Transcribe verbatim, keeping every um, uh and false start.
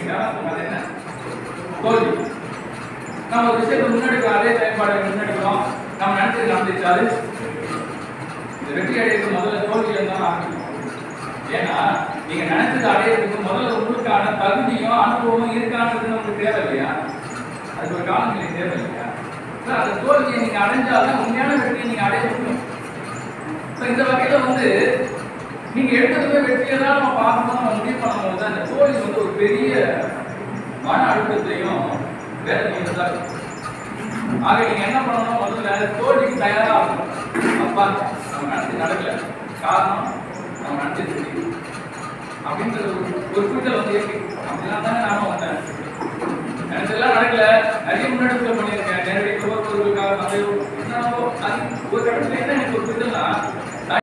அது என்ன தோல்வி. நம்ம ஒரு விஷயத்தை முன்னெடுக்கிறோம், அதே செயல்பாடை முன்னெடுக்கிறோம், நம்ம நினைச்சது நடந்துச்சாரு வெற்றி அடையிறது முதல்ல தோல்வியில தான் ஆரம்பிக்கும். ஏன்னா நீங்க நினைச்சது அடையிறதுக்கு முதல்ல உங்களுக்கான தகுதியும் அனுபவமும் இருக்கான்றது நமக்கு தேவை இல்லையா? அதுக்கு ஒரு காலநிலை தேவை இல்லையா? அந்த தோல்வியை நீங்க அடைஞ்சாலும் உண்மையான வெற்றியை நீங்க அடைய முடியும். இந்த வகையில வந்து நீங்க எடுத்ததுமே வெற்றியை தான் நம்ம பார்க்கணும் நம்ம முடிவு பண்ணும்போது அந்த தோல்வி வந்து ஒரு பெரிய மன அழுத்தத்தையும் வேதனையும் தான் இருக்கும். ஆக நீங்க என்ன பண்ணணும், முதல்ல தோல்விக்கு தயாராகணும். அப்பா நம்ம நடத்தி நடக்கல, காரணம் நம்ம நடத்தி அப்படின்றது ஒரு புரிதல் வந்து இருக்கு. அப்படிலாம் தானே நாம வந்தேன், எனக்கெல்லாம் நடக்கல, நிறைய முன்னெடுப்புகள் பண்ணியிருக்கேன், நேரடி பொருளுக்காக அது ஒரு கட்டத்துல என்ன எனக்கு ஒரு புரிதல்னா